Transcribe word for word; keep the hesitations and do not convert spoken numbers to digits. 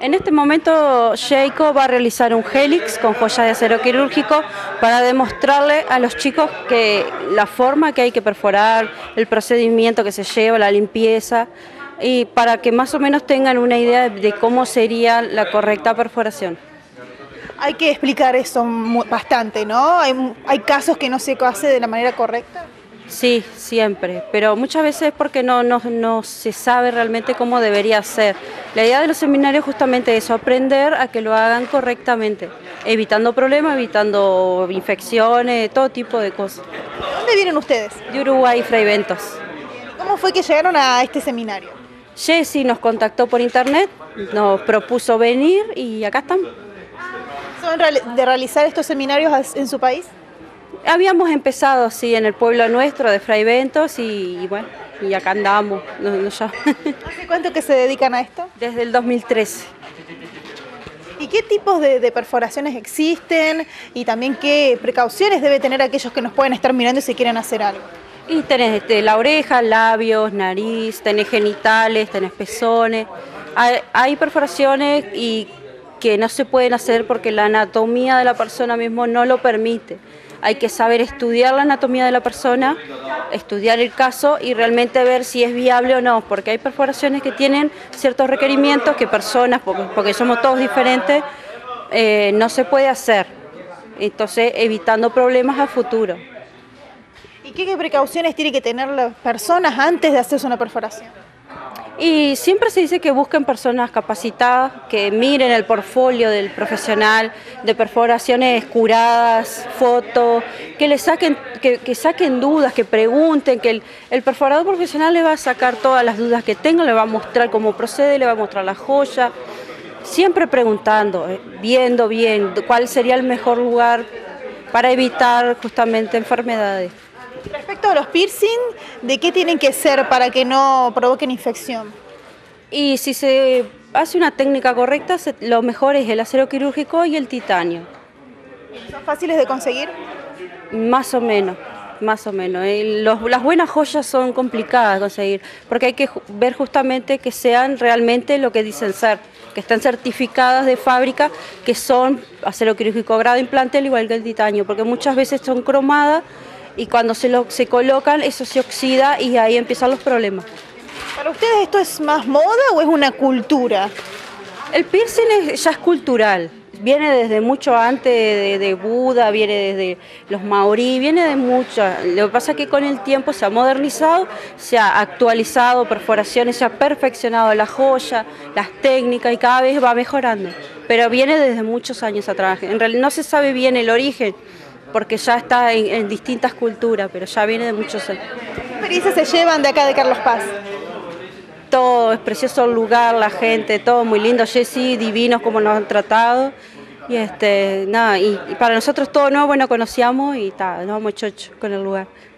En este momento Sheiko va a realizar un hélix con joyas de acero quirúrgico para demostrarle a los chicos que la forma que hay que perforar, el procedimiento que se lleva, la limpieza, y para que más o menos tengan una idea de cómo sería la correcta perforación. Hay que explicar eso bastante, ¿no? Hay, hay casos que no se hace de la manera correcta. Sí, siempre, pero muchas veces es porque no, no, no se sabe realmente cómo debería ser. La idea de los seminarios justamente es aprender a que lo hagan correctamente, evitando problemas, evitando infecciones, todo tipo de cosas. ¿De dónde vienen ustedes? De Uruguay, Fraiventos. ¿Cómo fue que llegaron a este seminario? Jessy nos contactó por internet, nos propuso venir y acá estamos. ¿Son de realizar estos seminarios en su país? Habíamos empezado, sí, en el pueblo nuestro de Fraiventos y, y bueno, y acá andamos. No, no ya. ¿Hace cuánto que se dedican a esto? Desde el dos mil trece. ¿Y qué tipos de, de perforaciones existen? Y también qué precauciones debe tener aquellos que nos pueden estar mirando y se quieren hacer algo. Y tenés este, la oreja, labios, nariz, tenés genitales, tenés pezones. Hay, hay perforaciones y que no se pueden hacer porque la anatomía de la persona mismo no lo permite. Hay que saber estudiar la anatomía de la persona, estudiar el caso y realmente ver si es viable o no, porque hay perforaciones que tienen ciertos requerimientos que personas, porque, porque somos todos diferentes, eh, no se puede hacer. Entonces, evitando problemas a futuro. ¿Y qué, qué precauciones tienen que tener las personas antes de hacerse una perforación? Y siempre se dice que busquen personas capacitadas, que miren el portfolio del profesional, de perforaciones curadas, fotos, que le saquen, que, que saquen dudas, que pregunten, que el, el perforador profesional le va a sacar todas las dudas que tenga, le va a mostrar cómo procede, le va a mostrar la joya, siempre preguntando, viendo bien cuál sería el mejor lugar para evitar justamente enfermedades. Respecto a los piercing, ¿de qué tienen que ser para que no provoquen infección? Y si se hace una técnica correcta, lo mejor es el acero quirúrgico y el titanio. ¿Son fáciles de conseguir? Más o menos, más o menos. Los, las buenas joyas son complicadas de conseguir, porque hay que ver justamente que sean realmente lo que dicen ser, que estén certificadas de fábrica, que son acero quirúrgico grado implante, al igual que el titanio, porque muchas veces son cromadas, y cuando se, lo, se colocan eso se oxida y ahí empiezan los problemas. ¿Para ustedes esto es más moda o es una cultura? El piercing es, ya es cultural, viene desde mucho antes de, de Buda, viene desde los maorí, viene de mucho. Lo que pasa es que con el tiempo se ha modernizado, se ha actualizado perforaciones, se ha perfeccionado la joya, las técnicas y cada vez va mejorando. Pero viene desde muchos años atrás, en realidad no se sabe bien el origen, porque ya está en, en distintas culturas, pero ya viene de muchos años. ¿Qué experiencias se llevan de acá de Carlos Paz? Todo, es precioso el lugar, la gente, todo muy lindo. Jessy, divinos como nos han tratado. Y este, nada, y, y para nosotros todo nuevo, bueno, conocíamos y ta, nos vamos chocho con el lugar.